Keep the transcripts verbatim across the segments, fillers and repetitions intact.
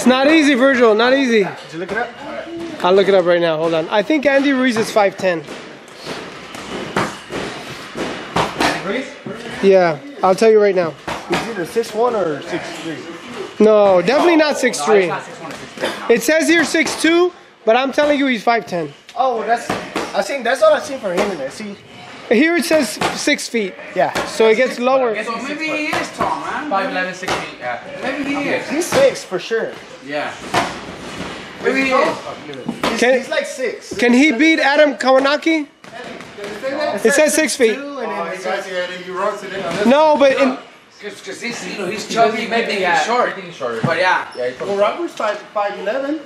not easy, Virgil. Not easy. Did you look it up? I'll look it up right now. Hold on. I think Andy Ruiz is five ten. Andy Ruiz? Yeah, I'll tell you right now. He's either six one or six three. No, definitely not six three. No, he's not six one or six three, no. It says here six two, but I'm telling you he's five ten. Oh, that's I seen. That's all I seen for him in there. See? Here it says six feet. Yeah. So it gets lower. So maybe he is tall, man. five eleven, six feet. Yeah. Maybe he is. He's six for sure. Yeah. Maybe he is. He's, Can- he's like six. Can he beat Adam Kawanaki? It says six feet. Two, and then it says- No, but in, Because he's, you know, he's chubby, maybe he's short. Everything's shorter. But yeah. Yeah, he's Well, Robert's five five eleven.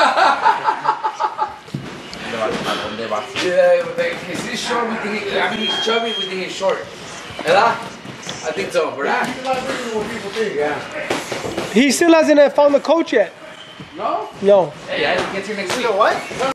Yeah, but because he's short, we think he, I mean, he's chubby, we think he's short. ¿Verdad? I think so, ¿verdad? he still hasn't found the coach yet. No? No. Hey, I get you next week. You know what?